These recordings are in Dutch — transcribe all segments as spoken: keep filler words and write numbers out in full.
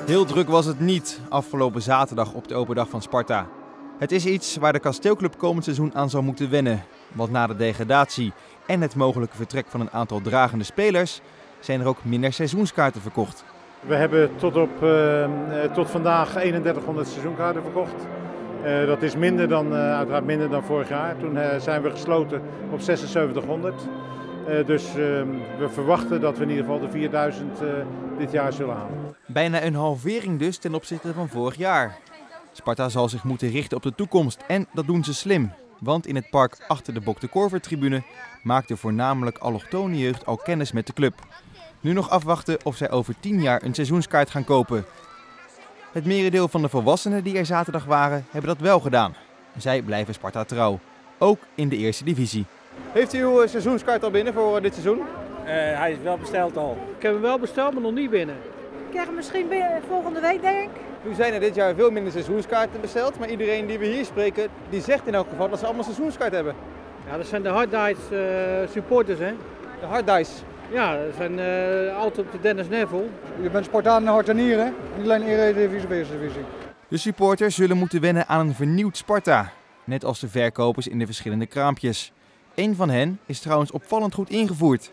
Heel druk was het niet afgelopen zaterdag op de open dag van Sparta. Het is iets waar de Kasteelclub komend seizoen aan zal moeten wennen. Want na de degradatie en het mogelijke vertrek van een aantal dragende spelers zijn er ook minder seizoenskaarten verkocht. We hebben tot, op, uh, tot vandaag eenendertighonderd seizoenkaarten verkocht. Uh, dat is minder dan, uh, uiteraard minder dan vorig jaar. Toen uh, zijn we gesloten op zesenzeventighonderd. Uh, dus uh, we verwachten dat we in ieder geval de vierduizend uh, dit jaar zullen halen. Bijna een halvering dus ten opzichte van vorig jaar. Sparta zal zich moeten richten op de toekomst en dat doen ze slim. Want in het park achter de Bok de Korver-tribune maakt de voornamelijk allochtone jeugd al kennis met de club. Nu nog afwachten of zij over tien jaar een seizoenskaart gaan kopen. Het merendeel van de volwassenen die er zaterdag waren, hebben dat wel gedaan. Zij blijven Sparta trouw, ook in de eerste divisie. Heeft u uw seizoenskaart al binnen voor dit seizoen? Uh, hij is wel besteld al. Ik heb hem wel besteld, maar nog niet binnen. Ik krijg hem misschien binnen, volgende week, denk ik. Nu zijn er dit jaar veel minder seizoenskaarten besteld, maar iedereen die we hier spreken, die zegt in elk geval dat ze allemaal seizoenskaart hebben. Ja, dat zijn de Hard Dice uh, supporters, hè? De Hard Dice? Ja, dat zijn uh, altijd op de Dennis Neville. Je bent Spartaan in hart en nieren, niet alleen Eredivisie, Eerste Divisie. De supporters zullen moeten wennen aan een vernieuwd Sparta, net als de verkopers in de verschillende kraampjes. Eén van hen is trouwens opvallend goed ingevoerd.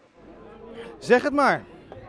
Zeg het maar.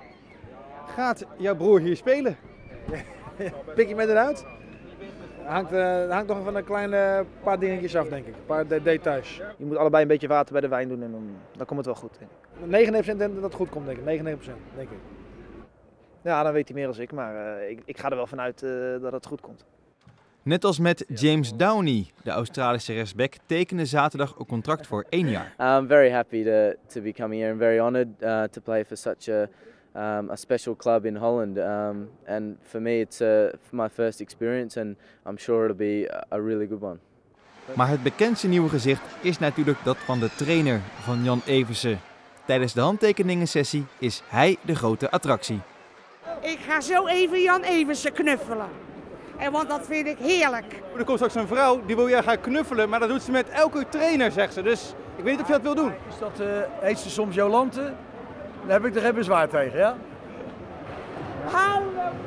Gaat jouw broer hier spelen? Pik je met eruit? Hangt, uh, hangt nog van een kleine paar dingetjes af, denk ik. Een paar de details. Je moet allebei een beetje water bij de wijn doen en dan, dan komt het wel goed. negenennegentig procent dat het goed komt, denk ik. negenennegentig procent, denk ik. Ja, dan weet hij meer dan ik, maar uh, ik, ik ga er wel vanuit uh, dat het goed komt. Net als met James Downey, de Australische rechtsback, tekende zaterdag een contract voor één jaar. I'm very happy to to be coming here and very honored uh, to play for such a um, a special club in Holland. Um, and for me, it's uh, my first experience, and I'm sure it'll be a really good one. Maar het bekendste nieuwe gezicht is natuurlijk dat van de trainer van Jan Eversen. Tijdens de handtekeningensessie is hij de grote attractie. Ik ga zo even Jan Eversen knuffelen. En want dat vind ik heerlijk. Er komt straks een vrouw die wil jij gaan knuffelen, maar dat doet ze met elke trainer, zegt ze. Dus ik weet niet of je dat wil doen. Dus dat uh, heet ze soms Jolante. Daar heb ik er geen bezwaar tegen, ja? Hallo.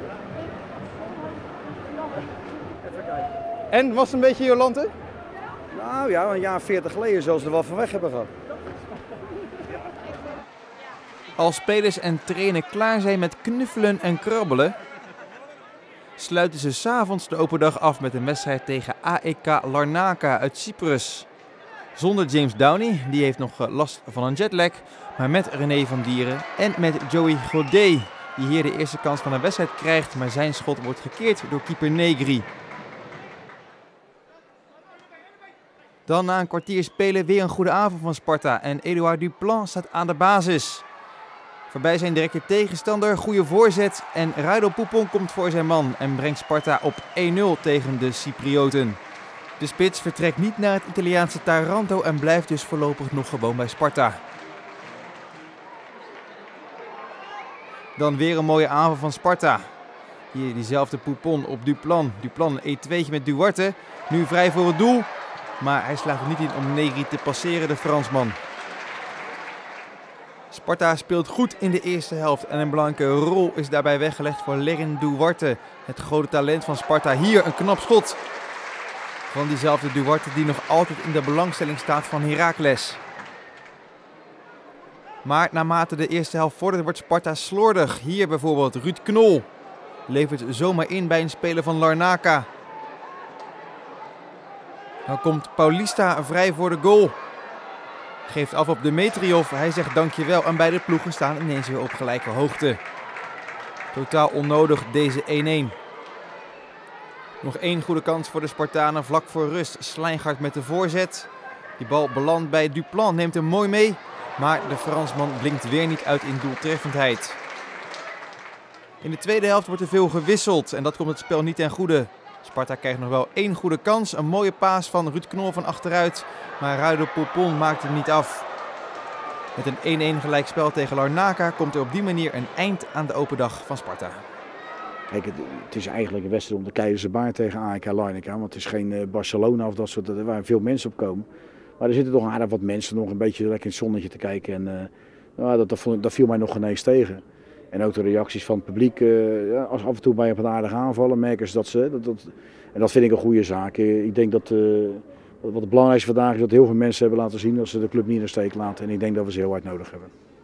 Even kijken. En, was het een beetje Jolante? Nou ja, een jaar veertig geleden zullen ze er wel van weg hebben gehad. Als spelers en trainer klaar zijn met knuffelen en krabbelen, sluiten ze 's avonds de open dag af met een wedstrijd tegen A E K Larnaca uit Cyprus. Zonder James Downey, die heeft nog last van een jetlag, maar met René van Dieren en met Joey Godet, die hier de eerste kans van een wedstrijd krijgt, maar zijn schot wordt gekeerd door keeper Negri. Dan na een kwartier spelen weer een goede avond van Sparta en Edouard Duplan staat aan de basis. Voorbij zijn directe tegenstander, goede voorzet en Rydel Poupon komt voor zijn man en brengt Sparta op één nul tegen de Cyprioten. De spits vertrekt niet naar het Italiaanse Taranto en blijft dus voorlopig nog gewoon bij Sparta. Dan weer een mooie aanval van Sparta. Hier diezelfde Poupon op Duplan. Duplan een één tweetje met Duarte. Nu vrij voor het doel, maar hij slaagt er niet in om Negri te passeren, de Fransman. Sparta speelt goed in de eerste helft en een belangrijke rol is daarbij weggelegd voor Lerin Duarte. Het grote talent van Sparta. Hier een knap schot van diezelfde Duarte die nog altijd in de belangstelling staat van Heracles. Maar naarmate de eerste helft vordert wordt Sparta slordig. Hier bijvoorbeeld Ruud Knol levert zomaar in bij een speler van Larnaca. Dan komt Paulista vrij voor de goal. Geeft af op Demetriov, hij zegt dankjewel en beide ploegen staan ineens weer op gelijke hoogte. Totaal onnodig deze één één. Nog één goede kans voor de Spartanen vlak voor rust. Slijngaard met de voorzet. Die bal belandt bij Duplan, neemt hem mooi mee. Maar de Fransman blinkt weer niet uit in doeltreffendheid. In de tweede helft wordt er veel gewisseld en dat komt het spel niet ten goede. Sparta krijgt nog wel één goede kans. Een mooie paas van Ruud Knol van achteruit. Maar Rydel Poupon maakt hem niet af. Met een één één gelijkspel tegen Larnaca komt er op die manier een eind aan de open dag van Sparta. Kijk, het, het is eigenlijk een wedstrijd om de Keizerse Baard tegen A E K Larnaca. Want het is geen uh, Barcelona of dat soort, waar veel mensen op komen. Maar er zitten toch aardig wat mensen nog een beetje lekker in het zonnetje te kijken. En uh, nou, dat, dat, dat viel mij nog ineens tegen. En ook de reacties van het publiek, uh, ja, als af en toe bij een aardig aanvallen, merken ze dat ze... Dat, dat, en dat vind ik een goede zaak. Ik denk dat, uh, wat het belangrijkste vandaag is dat heel veel mensen hebben laten zien dat ze de club niet in de steek laten. En ik denk dat we ze heel hard nodig hebben.